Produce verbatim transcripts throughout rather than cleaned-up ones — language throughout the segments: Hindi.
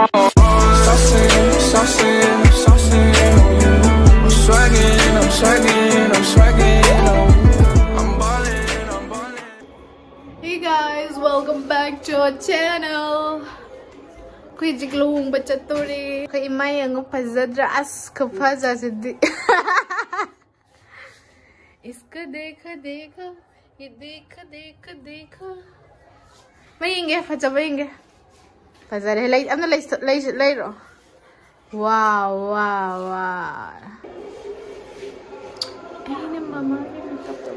Saucing, saucing, saucing on you. I'm swagging, I'm swagging, I'm swagging on you. I'm ballin', I'm ballin'. Hey guys, welcome back to our channel. Koi jiglung bachaturi. Koi imay ang pazadra as kapaza sidi. Iska dekha dekha, ye dekha dekha dekha. Mayinge, facha mayinge. Fazare lay, ano lay lay lay ro. Wow, wow, wow. Ay na mama, makeup to.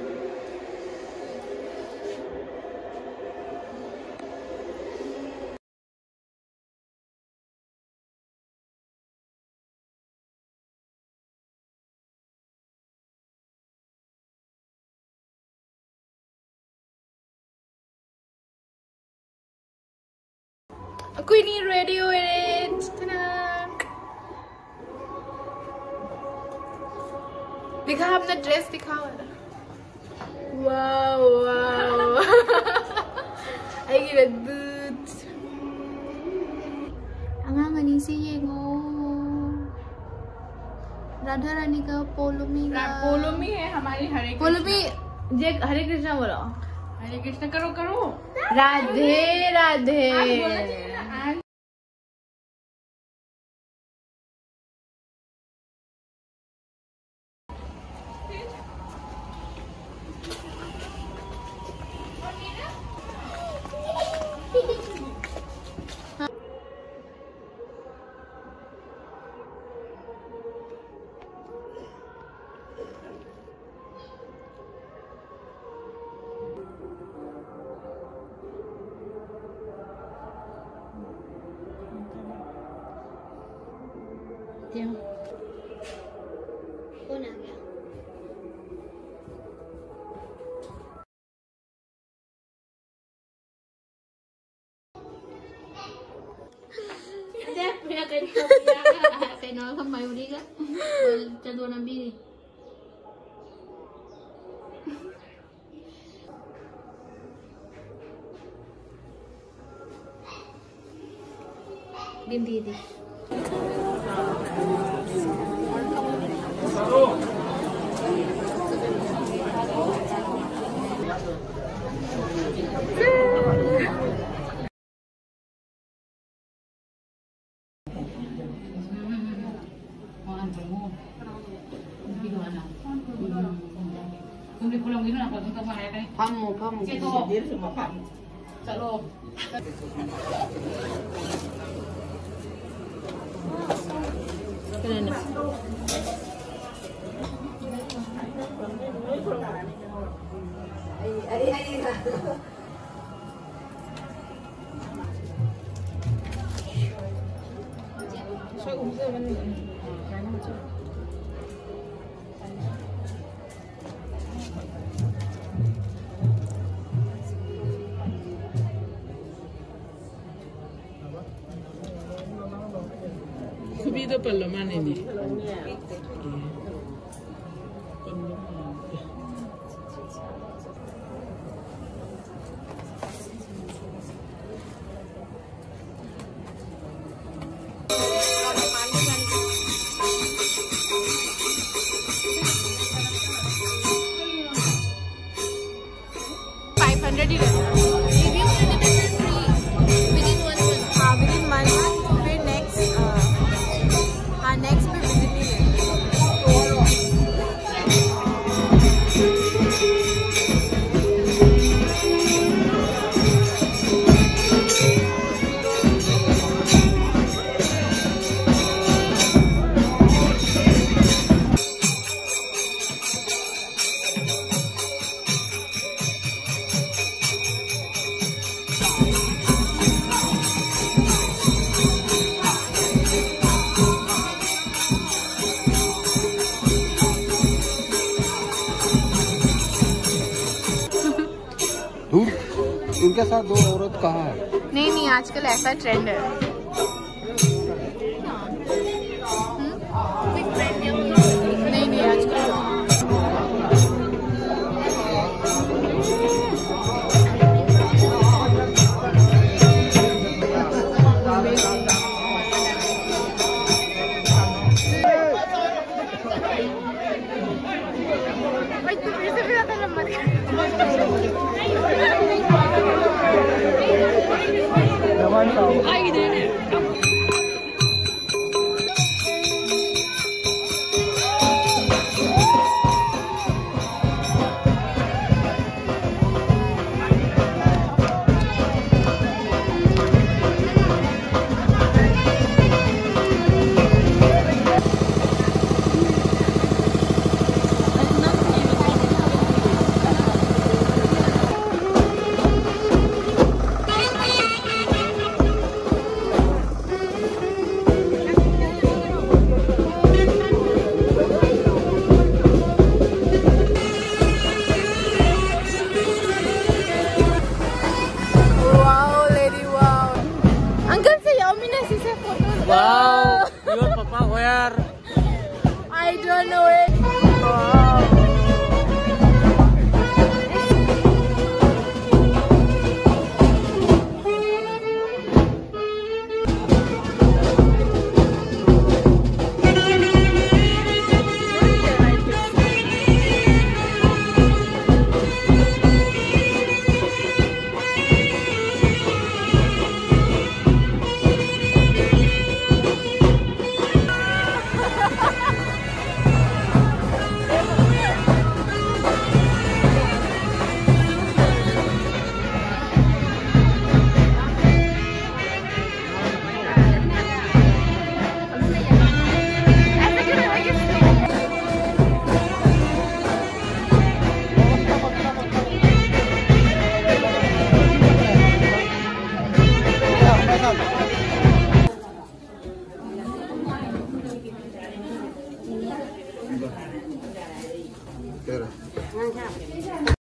Aku ini ready with it. Ta-da! दिखा अपना ड्रेस दिखाओ. Wow, wow. I get a boot. Ang ngani si Yengo. Radha Rani का पोलोमी का पोलोमी है हमारी हरे पोलोमी. जे हरे कृष्णा बोलो. हरे कृष्ण करो करो. राधे राधे. कौन आ गया? Ada punya kain punya kain orang kan mayu ni kan? Caduan ambil ni. Ganti dia. Pamu, pamu. Dia semua pamu. Salo. Kenapa? Ay, ay, ay. Saya umur berapa ni? Subido per lo mani ni. five hundred ही रहता है. Review करने में फिर free within one month. हाँ within one month फिर next हाँ next पे visit ही दूर इनके साथ दो औरत कहाँ है? नहीं नहीं आजकल ऐसा ट्रेंड है. नहीं नहीं आजकल Wow, your papa where? I don't know it. Wow. तेरह